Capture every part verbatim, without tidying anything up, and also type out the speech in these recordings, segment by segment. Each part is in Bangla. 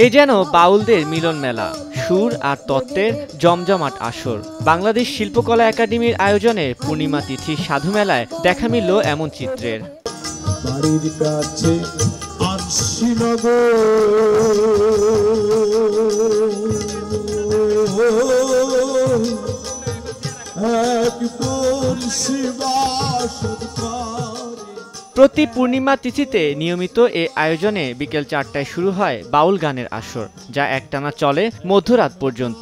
এই যেন বাউলদের মিলন মেলা, সুর আর তত্ত্বের জমজমাট আসর। বাংলাদেশ শিল্পকলা একাডেমির আয়োজনে পূর্ণিমা তিথি সাধু মেলায় দেখা মিলল এমন চিত্রের। প্রতি পূর্ণিমা তিথিতে নিয়মিত এ আয়োজনে বিকেল চারটায় শুরু হয় বাউল গানের আসর, যা একটানা চলে মধ্যরাত পর্যন্ত।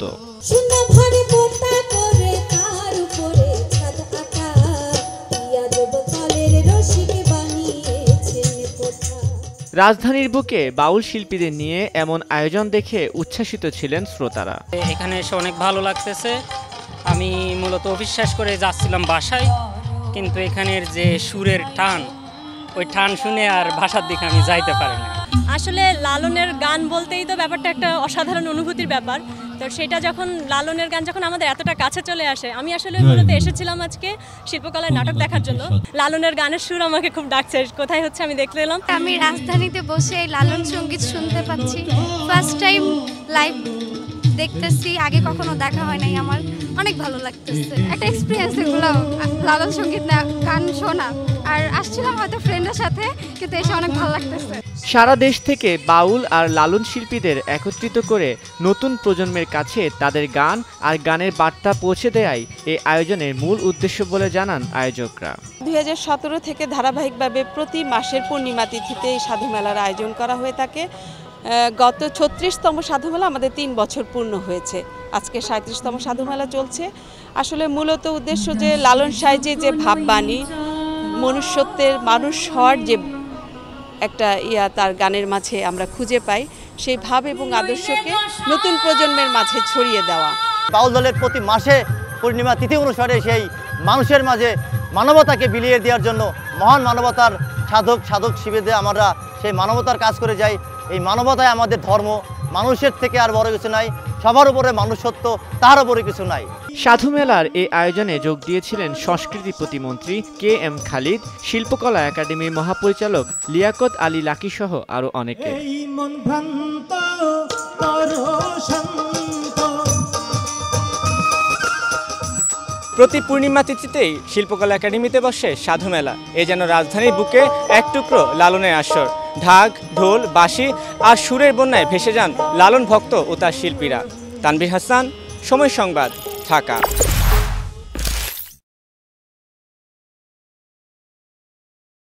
রাজধানীর বুকে বাউল শিল্পীদের নিয়ে এমন আয়োজন দেখে উচ্ছ্বাসিত ছিলেন শ্রোতারা। এখানে এসে অনেক ভালো লাগতেছে। আমি মূলত অবিশ্বাস করে যাচ্ছিলাম বাসায়, কিন্তু এখানের যে সুরের টান, ওই টান শুনে আর বাসার দিকে আমি যাইতে পারি না। আসলে লালনের গান বলতেই তো ব্যাপারটা একটা অসাধারণ অনুভূতির ব্যাপার। তো সেটা যখন লালনের গান যখন আমাদের এতটা কাছে চলে আসে, আমি আসলে মূলত এসেছিলাম আজকে শিল্পকলার নাটক দেখার জন্য। লালনের গানের সুর আমাকে খুব ডাকছে, কোথায় হচ্ছে আমি দেখতে এলাম। আমি রাজধানীতে বসে লালন সঙ্গীত শুনতে পাচ্ছি, ফার্স্ট টাইম লাইভ দেখতেছি, আগে কখনো দেখা হয় নাই। আমার অনেক ভালো লাগতেছে, একটা এক্সপিরিয়েন্স এগুলো লালন সঙ্গীত না গান শোনা। আর আসছিলাম হয়তো ফ্রেন্ডের সাথে, কিন্তু এসে অনেক ভালো লাগতেছে। সারা দেশ থেকে বাউল আর লালন শিল্পীদের একত্রিত করে নতুন প্রজন্মের কাছে তাদের গান আর গানের বার্তা পৌঁছে দেয়াই এই আয়োজনের মূল উদ্দেশ্য বলে জানান আয়োজকরা। দুই হাজার সতেরো থেকে ধারাবাহিকভাবে প্রতি মাসের পূর্ণিমা তিথিতে এই সাধু মেলার আয়োজন করা হয়ে থাকে। গত ছত্রিশতম সাধু মেলা আমাদের তিন বছর পূর্ণ হয়েছে, আজকে সাঁত্রিশতম সাধু মেলা চলছে। আসলে মূলত উদ্দেশ্য যে লালন সাহেবের যে ভাববাণী, মনুষ্যত্বের মানুষ হওয়ার যে একটা ইয়া তার গানের মাঝে আমরা খুঁজে পাই, সেই ভাব এবং আদর্শকে নতুন প্রজন্মের মাঝে ছড়িয়ে দেওয়া। বাউল দলের প্রতি মাসে পূর্ণিমা তিথি অনুসারে সেই মানুষের মাঝে মানবতাকে বিলিয়ে দেওয়ার জন্য মহান মানবতার সাধক সাধক শিবিরে আমরা সেই মানবতার কাজ করে যাই। এই মানবতায় আমাদের ধর্ম, মানুষের থেকে আর বড় কিছু নাই, সবার উপরে মানুষত্ব, তার উপরে কিছু নাই। সাধু মেলার এই আয়োজনে যোগ দিয়েছিলেন সংস্কৃতি প্রতিমন্ত্রী কে এম খালিদ, শিল্পকলা একাডেমির মহাপরিচালক লিয়াকত আলী লাকি সহ আরো অনেকে। প্রতি পূর্ণিমা তিথিতেই শিল্পকলা একাডেমিতে বসে সাধু মেলা। এ যেন রাজধানীর বুকে এক টুকরো লালনের আসর। ঢাক, ঢোল, বাঁশি আর সুরের বন্যায় ভেসে যান লালন ভক্ত ও তার শিল্পীরা। তানভীর হাসান, সময় সংবাদ, ঢাকা।